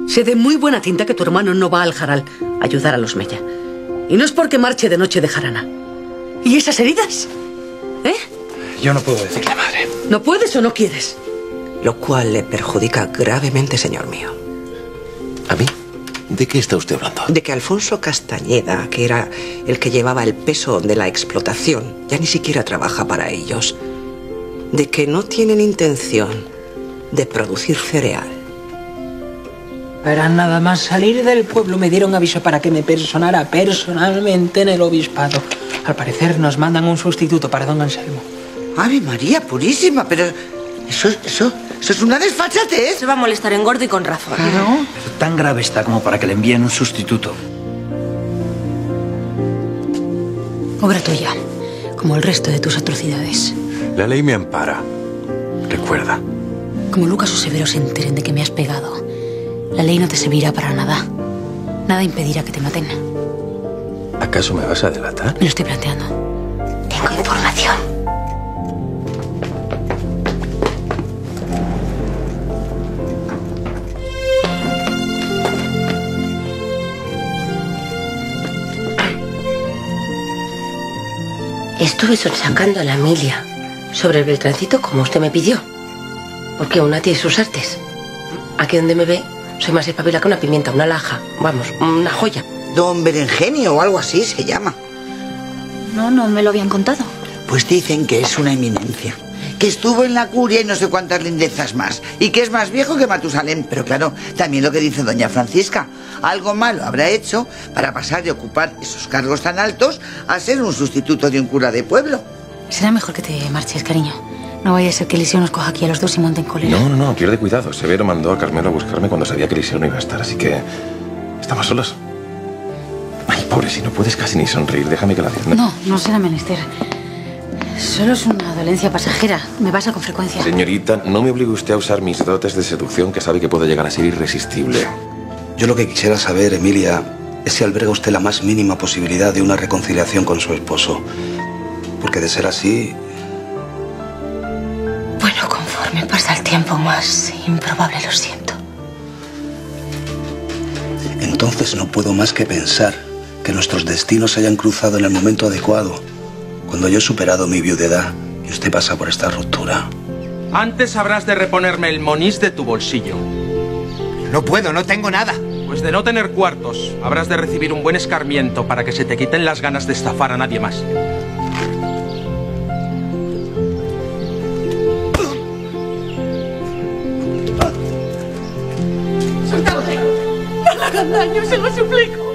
Sé de muy buena tinta que tu hermano no va al Jaral a ayudar a los Mella. Y no es porque marche de noche de jarana. ¿Y esas heridas? ¿Eh? Yo no puedo decirle, madre. ¿No puedes o no quieres? Lo cual le perjudica gravemente, señor mío. ¿A mí? ¿De qué está usted hablando? De que Alfonso Castañeda, que era el que llevaba el peso de la explotación, ya ni siquiera trabaja para ellos. De que no tienen intención de producir cereal. Para nada más salir del pueblo me dieron aviso para que me personara personalmente en el obispado. Al parecer nos mandan un sustituto para don Anselmo. ¡Ave María purísima! Pero eso es una desfachatez. Se va a molestar en gordo y con razón. ¿No? Pero tan grave está como para que le envíen un sustituto. Obra tuya, como el resto de tus atrocidades. La ley me ampara. Recuerda. Como Lucas o Severo se enteren de que me has pegado, la ley no te servirá para nada. Nada impedirá que te maten. ¿Acaso me vas a delatar? Me lo estoy planteando. Tengo información. Estuve sacando a la Emilia sobre el Beltrancito como usted me pidió. Porque una tiene sus artes. Aquí donde me ve, soy más espabila que una pimienta, una laja. Vamos, una joya. Don Berenjenio o algo así se llama. No me lo habían contado. Pues dicen que es una eminencia. Que estuvo en la curia y no sé cuántas lindezas más. Y que es más viejo que Matusalén. Pero claro, también lo que dice doña Francisca. Algo malo habrá hecho para pasar de ocupar esos cargos tan altos a ser un sustituto de un cura de pueblo. Será mejor que te marches, cariño. No vaya a ser que Eliseo nos coja aquí a los dos y monte en cólera. No, pierde cuidado. Severo mandó a Carmelo a buscarme cuando sabía que Eliseo no iba a estar, así que... estamos solos. Ay, pobre, si no puedes casi ni sonreír, déjame que la atienda. No será menester. Solo es una dolencia pasajera. Me pasa con frecuencia. Señorita, no me obligue usted a usar mis dotes de seducción, que sabe que puedo llegar a ser irresistible. Yo lo que quisiera saber, Emilia, es si alberga usted la más mínima posibilidad de una reconciliación con su esposo. Porque de ser así... Bueno, conforme pasa el tiempo, más improbable lo siento. Entonces no puedo más que pensar que nuestros destinos se hayan cruzado en el momento adecuado, cuando yo he superado mi viudedad y usted pasa por esta ruptura. Antes habrás de reponerme el monís de tu bolsillo. No puedo, no tengo nada. Pues de no tener cuartos, habrás de recibir un buen escarmiento para que se te quiten las ganas de estafar a nadie más. ¡No le hagan daño, se lo suplico!